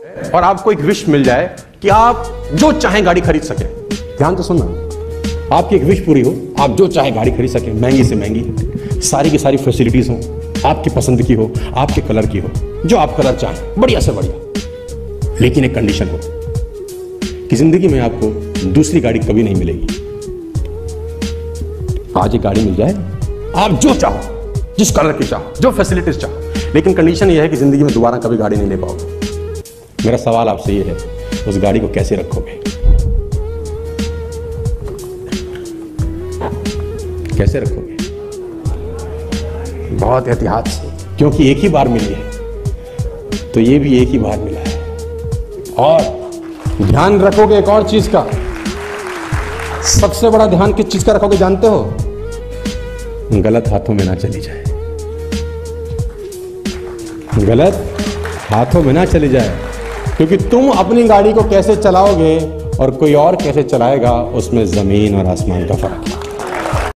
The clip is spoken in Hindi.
और आपको एक विश मिल जाए कि आप जो चाहें गाड़ी खरीद सके। ध्यान तो सुनना, आपकी एक विश पूरी हो, आप जो चाहे गाड़ी खरीद सके, महंगी से महंगी, सारी की सारी फैसिलिटीज हो, आपकी पसंद की हो, आपके कलर की हो, जो आप कलर चाहें, बढ़िया से बढ़िया। लेकिन एक कंडीशन हो कि जिंदगी में आपको दूसरी गाड़ी कभी नहीं मिलेगी। आज एक गाड़ी मिल जाए, आप जो चाहो, जिस कलर की चाहो, जो फैसिलिटीज चाहो, लेकिन कंडीशन यह है कि जिंदगी में दोबारा कभी गाड़ी नहीं ले पाओगे। मेरा सवाल आपसे ये है, उस गाड़ी को कैसे रखोगे? कैसे रखोगे? बहुत एहतियात से, क्योंकि एक ही बार मिली है, तो ये भी एक ही बार मिला है। और ध्यान रखोगे एक और चीज का, सबसे बड़ा ध्यान किस चीज का रखोगे जानते हो? गलत हाथों में ना चली जाए, गलत हाथों में ना चली जाए, क्योंकि तुम अपनी गाड़ी को कैसे चलाओगे और कोई और कैसे चलाएगा, उसमें जमीन और आसमान का फर्क है।